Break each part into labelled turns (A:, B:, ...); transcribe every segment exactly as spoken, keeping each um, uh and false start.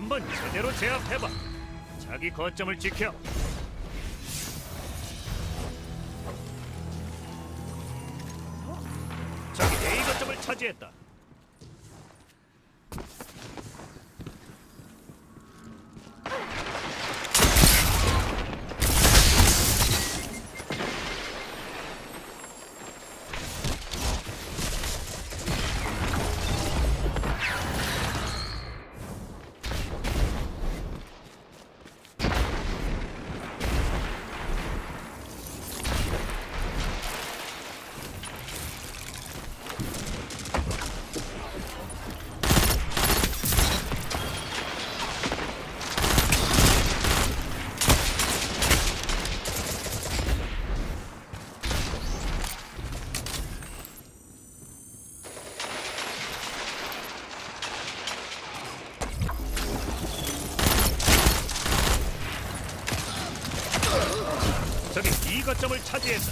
A: 한번 제대로 제압해봐. 자기 거점을 지켜. 저기 A 거점을 차지했다. 저기 B 거점을 차지했다.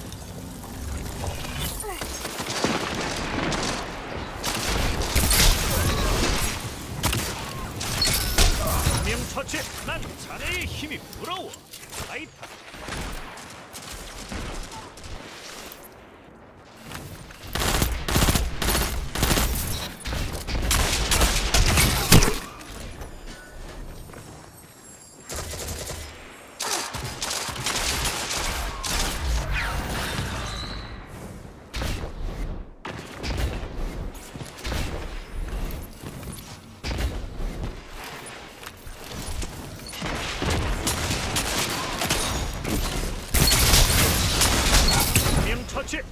A: 명 처치. 난 자네의 힘이 부러워. 타이타. 처치.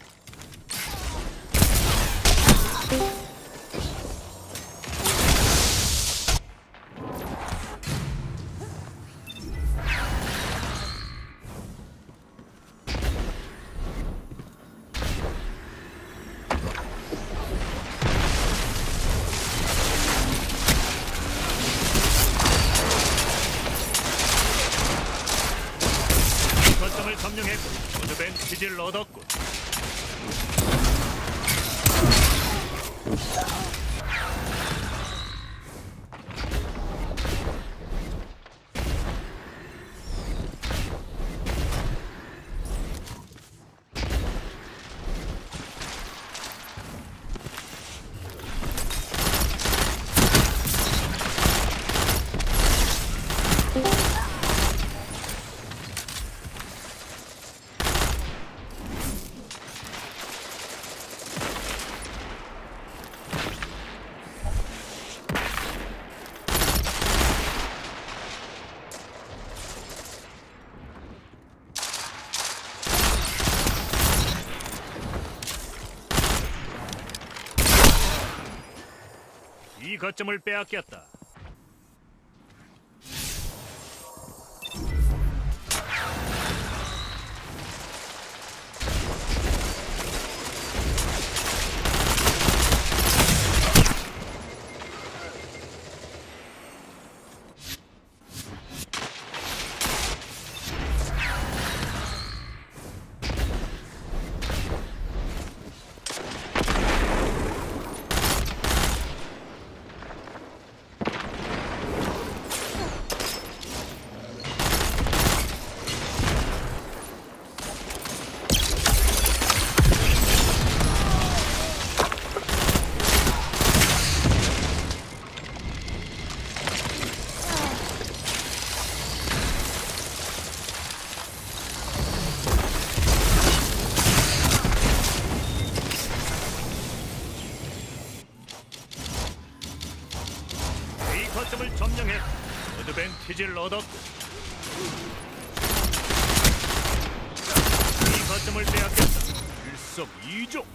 A: 거점을 점령했고 어드밴티지를 얻었고. 이 거점을 빼앗겼다. 거점을 점령해 어드밴티지를 얻었고. 이 거점을 빼앗겼다. 일석이조.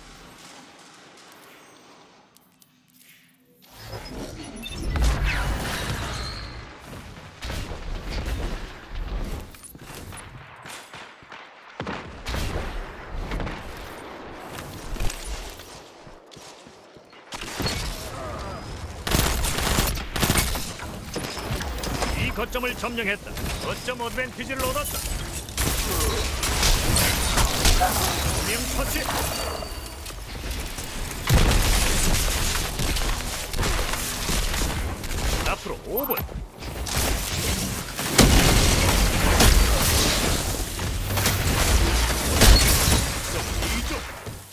A: 거점을 점령했다. 거점 어드밴티지를 얻었다. 명 처치. 앞으로 오 분. 이 초.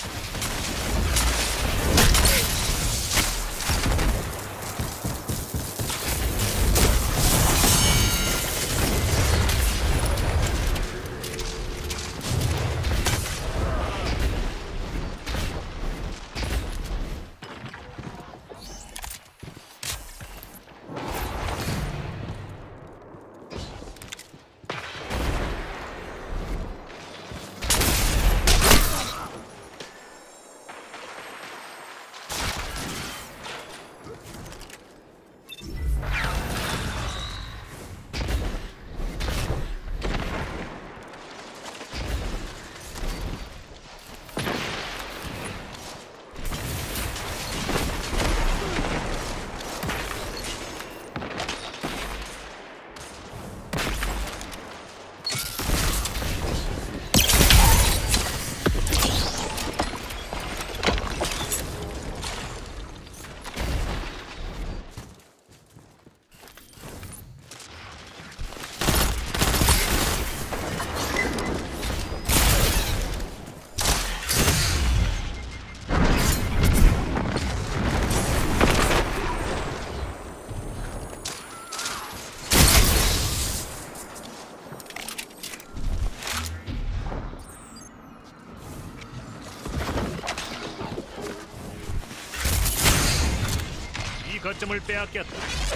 A: 이 거점을 빼앗겼다.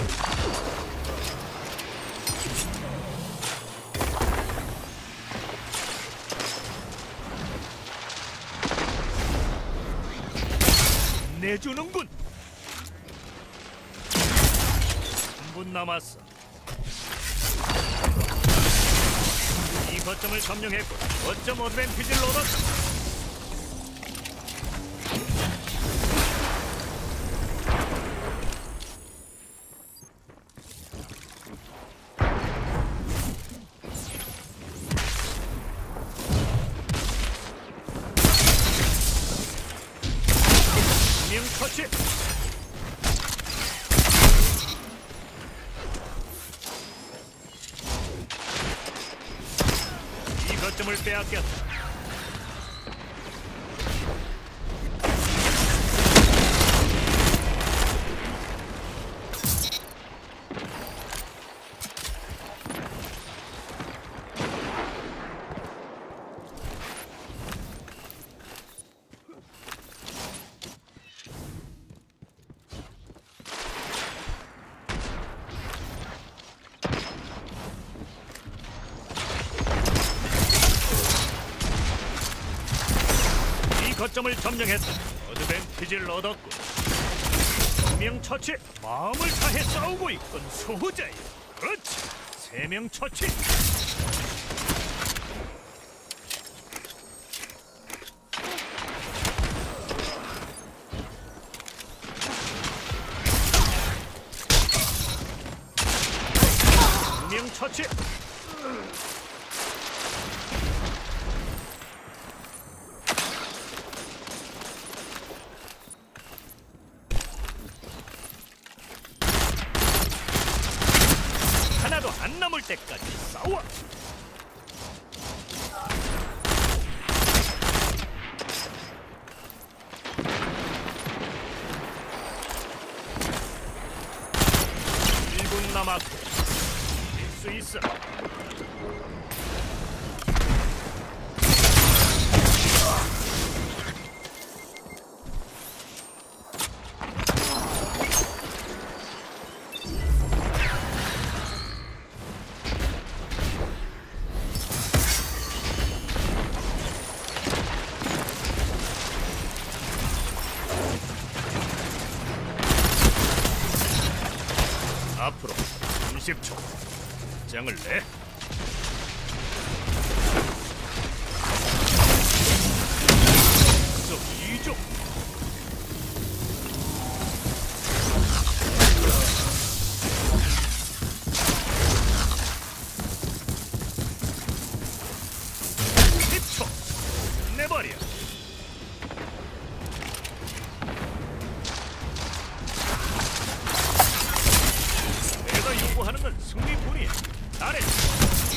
A: 내주는군. 한 분 남았어. 이 거점을 점령했고 거점 어드밴티지를 얻었다. 터치. 이 거점을 빼앗겼다. 거점을 점령했다. 어드밴티지를 얻었고 명 처치. 마음을 다해 싸우고 있군 수호자야. 그렇지. 세 명 처치. 두 명 처치. 하나도 안 남을 때까지 싸워. 일 분 남았고 일 수 있어. 앞으로 삼십 초. 장을 내. 속 이 조. 십 초. 내버려. 이건 승리뿐이야. 잘했어.